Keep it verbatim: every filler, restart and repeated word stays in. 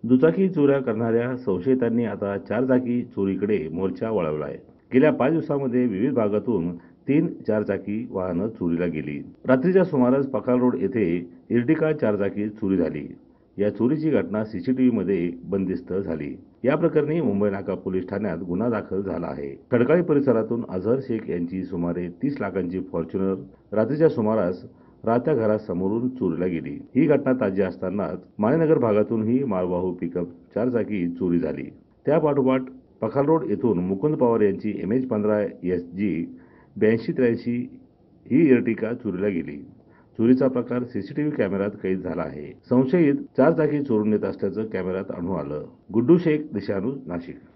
दुचाकी चोऱ्या करणाऱ्या संशयितांनी आता चारचाकी चोरीकडे मोर्चा वळवला आहे. गेल्या पाच दिवसांमध्ये विविध भागातून तीन चारचाकी वाहनं चोरीला गेली. रात्रीच्या सुमारास पखाल रोड येथे इर्टिका चारचाकी चोरी झाली. या चोरीची घटना सीसीटीव्हीमध्ये बंदिस्त झाली. या प्रकरणी मुंबई नाका पोलीस ठाण्यात गुन्हा दाखल झाला आहे. खडकाळी परिसरातून अझहर शेख यांची सुमारे तीस लाखांची फॉर्च्युनर रात्रीच्या सुमारास राहत्या घरासमोरून चोरीला गेली. ही घटना ताजी असतानाच माणेनगर भागातूनही मालवाहू पिकअप चारचाकी चोरी झाली. त्यापाठोपाठ पखाल रोड येथून मुकुंद पवार यांची एम एच पंधरा एस जी ब्याऐंशी त्र्याऐंशी ही इर्टिका चोरीला गेली. चोरीचा प्रकार सीसीटीव्ही कॅमेऱ्यात कैद झाला आहे. संशयित चारचाकी चोरून नेत असल्याचं कॅमेऱ्यात आढळून आलं. गुड्डू शेख, दिशान्यूज, नाशिक.